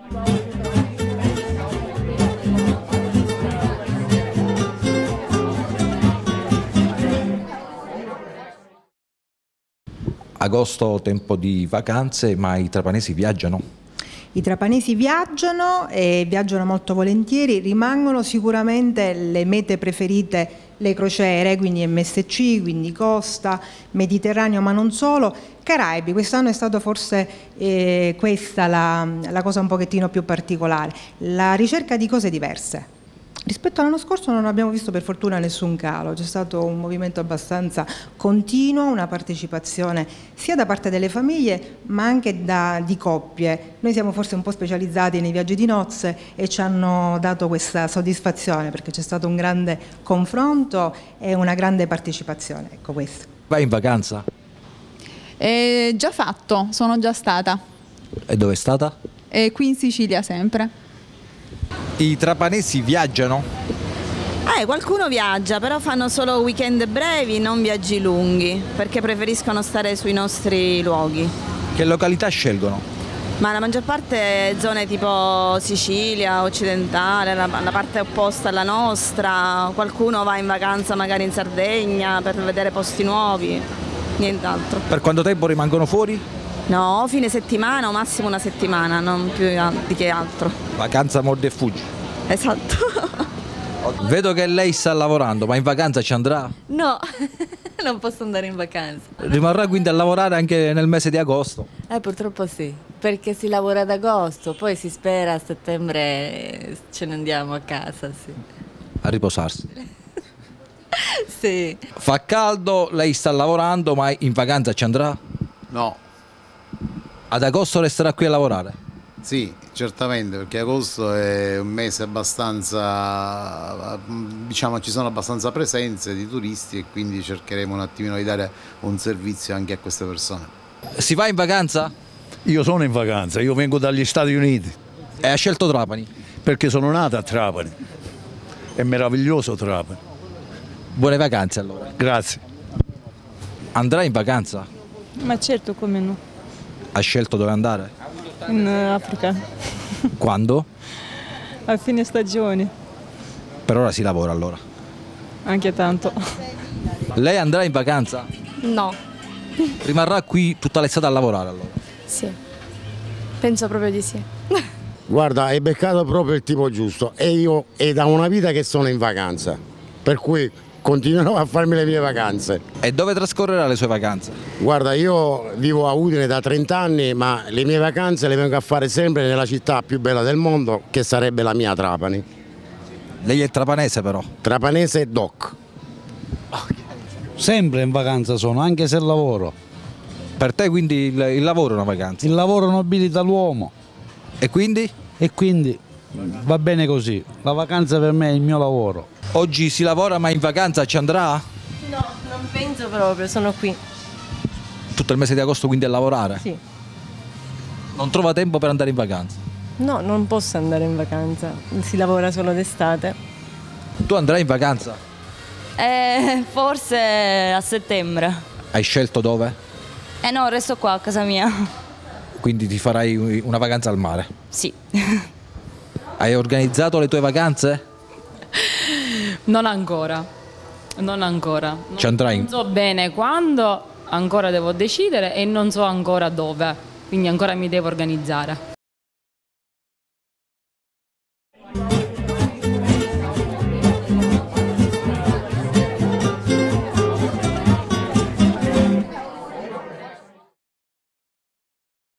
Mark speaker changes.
Speaker 1: Agosto, tempo di vacanze, ma i trapanesi viaggiano?
Speaker 2: I trapanesi viaggiano e viaggiano molto volentieri, rimangono sicuramente le mete preferite le crociere, quindi MSC, quindi costa, Mediterraneo, ma non solo, Caraibi. Quest'anno è stato forse questa la cosa un pochettino più particolare, la ricerca di cose diverse. Rispetto all'anno scorso non abbiamo visto per fortuna nessun calo, c'è stato un movimento abbastanza continuo, una partecipazione sia da parte delle famiglie ma anche di coppie. Noi siamo forse un po' specializzati nei viaggi di nozze e ci hanno dato questa soddisfazione perché c'è stato un grande confronto e una grande partecipazione. Ecco questo.
Speaker 1: Vai in vacanza?
Speaker 3: Già fatto, sono già stata.
Speaker 1: E dove è stata?
Speaker 3: Qui in Sicilia sempre.
Speaker 1: I trapanesi viaggiano?
Speaker 4: Qualcuno viaggia, però fanno solo weekend brevi, non viaggi lunghi, perché preferiscono stare sui nostri luoghi.
Speaker 1: Che località scelgono?
Speaker 4: Ma la maggior parte zone tipo Sicilia, occidentale, la parte opposta alla nostra. Qualcuno va in vacanza magari in Sardegna per vedere posti nuovi, nient'altro.
Speaker 1: Per quanto tempo rimangono fuori?
Speaker 4: No, fine settimana o massimo una settimana, non più di che altro.
Speaker 1: Vacanza mordi e fuggi.
Speaker 4: Esatto.
Speaker 1: Vedo che lei sta lavorando, ma in vacanza ci andrà?
Speaker 5: No, non posso andare in vacanza.
Speaker 1: Rimarrà quindi a lavorare anche nel mese di agosto?
Speaker 5: Purtroppo sì, perché si lavora ad agosto, poi si spera a settembre ce ne andiamo a casa, sì.
Speaker 1: A riposarsi.
Speaker 5: Sì.
Speaker 1: Fa caldo, lei sta lavorando, ma in vacanza ci andrà?
Speaker 6: No.
Speaker 1: Ad agosto resterà qui a lavorare?
Speaker 6: Sì, certamente, perché agosto è un mese abbastanza, diciamo, ci sono abbastanza presenze di turisti e quindi cercheremo un attimino di dare un servizio anche a queste persone.
Speaker 1: Si va in vacanza?
Speaker 7: Io sono in vacanza, io vengo dagli Stati Uniti.
Speaker 1: E ha scelto Trapani?
Speaker 7: Perché sono nato a Trapani. È meraviglioso Trapani.
Speaker 1: Buone vacanze allora.
Speaker 7: Grazie.
Speaker 1: Andrà in vacanza?
Speaker 8: Ma certo, come no.
Speaker 1: Ha scelto dove andare?
Speaker 8: In Africa.
Speaker 1: Quando?
Speaker 8: A fine stagione.
Speaker 1: Per ora si lavora allora.
Speaker 8: Anche tanto.
Speaker 1: Lei andrà in vacanza?
Speaker 9: No.
Speaker 1: Rimarrà qui tutta l'estate a lavorare allora?
Speaker 9: Sì. Penso proprio di sì.
Speaker 10: Guarda, hai beccato proprio il tipo giusto e io è da una vita che sono in vacanza, per cui continuerò a farmi le mie vacanze.
Speaker 1: E dove trascorrerà le sue vacanze?
Speaker 10: Guarda, io vivo a Udine da 30 anni, ma le mie vacanze le vengo a fare sempre nella città più bella del mondo, che sarebbe la mia Trapani.
Speaker 1: Lei è trapanese però?
Speaker 10: Trapanese doc.
Speaker 11: Sempre in vacanza sono, anche se lavoro.
Speaker 1: Per te quindi il lavoro è una vacanza?
Speaker 11: Il lavoro nobilita l'uomo.
Speaker 1: E quindi?
Speaker 11: E quindi va bene così. La vacanza per me è il mio lavoro.
Speaker 1: Oggi si lavora ma in vacanza ci andrà?
Speaker 9: No, non penso proprio, sono qui.
Speaker 1: Tutto il mese di agosto quindi a lavorare?
Speaker 9: Sì.
Speaker 1: Non trova tempo per andare in vacanza?
Speaker 9: No, non posso andare in vacanza, si lavora solo d'estate.
Speaker 1: Tu andrai in vacanza?
Speaker 5: Forse a settembre.
Speaker 1: Hai scelto dove?
Speaker 5: No, resto qua a casa mia.
Speaker 1: Quindi ti farai una vacanza al mare?
Speaker 5: Sì.
Speaker 1: Hai organizzato le tue vacanze?
Speaker 8: Non ancora. Non ancora.
Speaker 1: Ci andrai?
Speaker 8: Non so bene quando, ancora devo decidere e non so ancora dove. Quindi ancora mi devo organizzare.